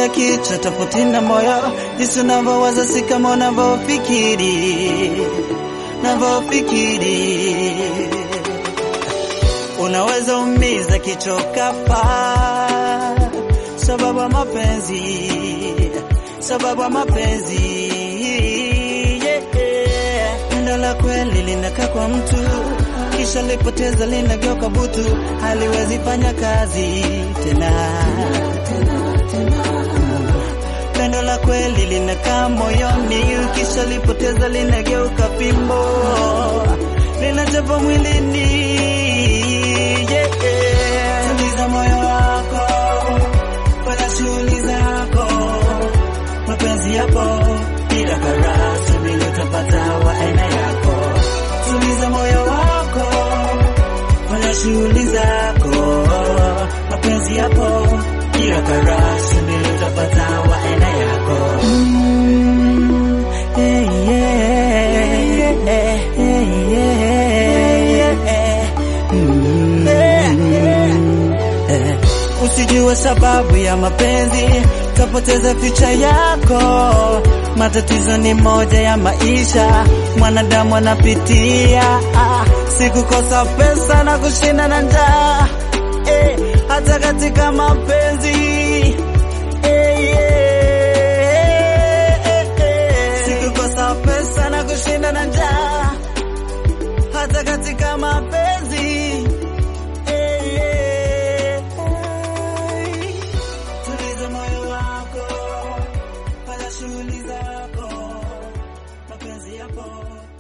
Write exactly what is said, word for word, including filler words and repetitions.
ya kichwa tofauti na moyo, jinsi unavyowaza si kama unavyofikiri, unavyofikiri. Unaweza umiza kichwa kafa, sababu ya mapenzi, sababu ya mapenzi. Pendo la kweli linakaa kwa mtu, kisha lipoteza linageuka butu, haliwezi fanya kazi tena. Pendo la kweli linakaa moyoni, kisha lipoteza linageuka fimbo, linachapa mwilini. Tuliza moyo wako, fanya shughuli zako, mapenzi yapo bila kara, subiri utapata wa aina yako. Tuliza moyo wako, fanya shughuli zako, mapenzi yapo bila kara, subiri utapata wa aina yako. Mm, hey, yeah, yeah, hey, yeah, yeah. Mm, yeah. Usijue sababu ya mapenzi, tapoteza future yako. Matatizo ni moja ya maisha, mwanadamu anapitia. Sikukosa pesa na kushinda na njaa, eh, hata katika mapenzi. Eh, yeah, eh, eh. Sikukosa pesa na kushinda na njaa, hata katika mapenzi. Eh, yeah. Tuliza moyo wako, fanya shughuli zako, mapenzi yapo.